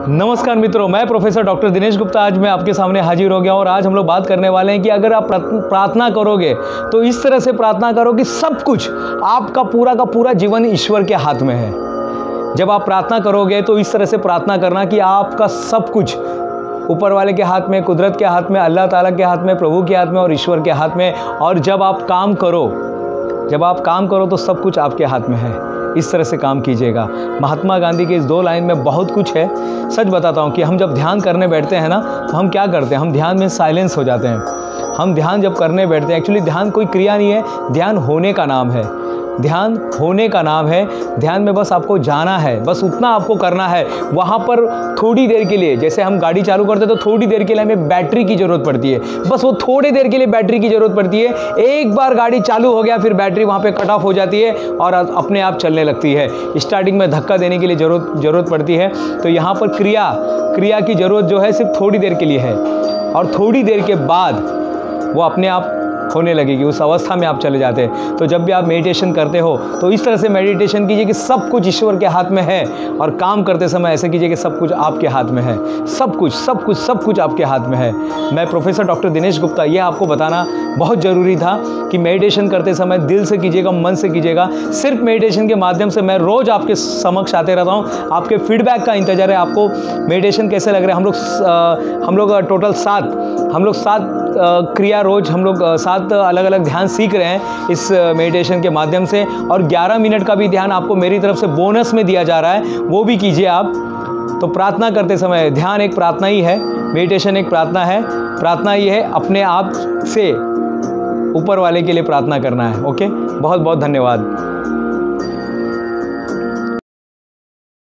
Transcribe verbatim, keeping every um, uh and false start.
नमस्कार मित्रों, मैं प्रोफेसर डॉक्टर दिनेश गुप्ता आज मैं आपके सामने हाजिर हो गया हूँ और आज हम लोग बात करने वाले हैं कि अगर आप प्रार्थना करोगे तो इस तरह से प्रार्थना करो कि सब कुछ आपका पूरा का पूरा जीवन ईश्वर के हाथ में है। जब आप प्रार्थना करोगे तो इस तरह से प्रार्थना करना कि आपका सब कुछ ऊपर वाले के हाथ में, कुदरत के हाथ में, अल्लाह ताला के हाथ में, प्रभु के हाथ में और ईश्वर के हाथ में। और जब आप काम करो जब आप काम करो तो सब कुछ आपके हाथ में है। इस तरह से काम कीजिएगा। महात्मा गांधी के इस दो लाइन में बहुत कुछ है। सच बताता हूँ कि हम जब ध्यान करने बैठते हैं ना तो हम क्या करते हैं, हम ध्यान में साइलेंस हो जाते हैं। हम ध्यान जब करने बैठते हैं, एक्चुअली ध्यान कोई क्रिया नहीं है, ध्यान होने का नाम है। ध्यान होने का नाम है। ध्यान में बस आपको जाना है, बस उतना आपको करना है। वहाँ पर थोड़ी देर के लिए, जैसे हम गाड़ी चालू करते हैं तो थोड़ी देर के लिए हमें बैटरी की ज़रूरत पड़ती है। बस वो थोड़ी देर के लिए बैटरी की ज़रूरत पड़ती है। एक बार गाड़ी चालू हो गया फिर बैटरी वहाँ पे कट ऑफ हो जाती है और अपने आप चलने लगती है। स्टार्टिंग में धक्का देने के लिए ज़रूरत ज़रूरत पड़ती है। तो यहाँ पर क्रिया क्रिया की ज़रूरत जो है सिर्फ थोड़ी देर के लिए है और थोड़ी देर के बाद वो अपने आप होने लगेगी। उस अवस्था में आप चले जाते हैं। तो जब भी आप मेडिटेशन करते हो तो इस तरह से मेडिटेशन कीजिए कि सब कुछ ईश्वर के हाथ में है और काम करते समय ऐसे कीजिए कि सब कुछ आपके हाथ में है। सब कुछ सब कुछ सब कुछ आपके हाथ में है। मैं प्रोफेसर डॉक्टर दिनेश गुप्ता, ये आपको बताना बहुत ज़रूरी था कि मेडिटेशन करते समय दिल से कीजिएगा, मन से कीजिएगा। सिर्फ मेडिटेशन के माध्यम से मैं रोज़ आपके समक्ष आते रहता हूँ। आपके फीडबैक का इंतजार है। आपको मेडिटेशन कैसे लग रहा है। हम लोग हम लोग टोटल सात हम लोग सात क्रिया रोज़ हम लोग सात अलग अलग ध्यान सीख रहे हैं इस मेडिटेशन के माध्यम से। और ग्यारह मिनट का भी ध्यान आपको मेरी तरफ से बोनस में दिया जा रहा है, वो भी कीजिए आप। तो प्रार्थना करते समय ध्यान एक प्रार्थना ही है, मेडिटेशन एक प्रार्थना है। प्रार्थना ये है अपने आप से ऊपर वाले के लिए प्रार्थना करना है। ओके, बहुत बहुत धन्यवाद।